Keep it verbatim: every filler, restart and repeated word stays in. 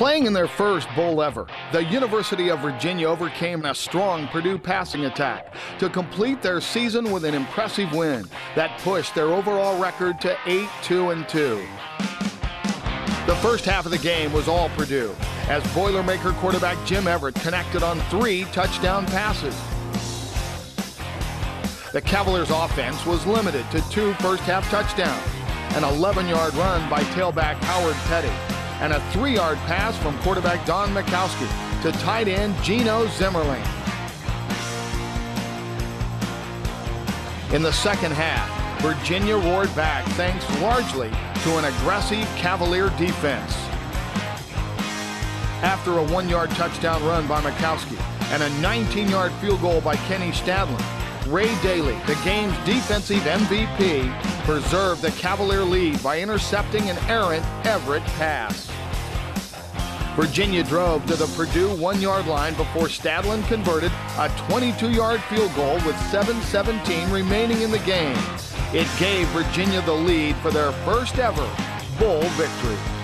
Playing in their first bowl ever, the University of Virginia overcame a strong Purdue passing attack to complete their season with an impressive win that pushed their overall record to eight two and two. The first half of the game was all Purdue, as Boilermaker quarterback Jim Everett connected on three touchdown passes. The Cavaliers' offense was limited to two first-half touchdowns, an eleven-yard run by tailback Howard Petty, and a three-yard pass from quarterback Don Mikowski to tight end Gino Zimmerling. In the second half, Virginia roared back thanks largely to an aggressive Cavalier defense. After a one-yard touchdown run by Mikowski and a nineteen-yard field goal by Kenny Stadlin, Ray Daly, the game's defensive M V P, preserved the Cavalier lead by intercepting an errant Everett pass. Virginia drove to the Purdue one-yard line before Stadlin converted a twenty-two-yard field goal with seven seventeen remaining in the game. It gave Virginia the lead for their first ever bowl victory.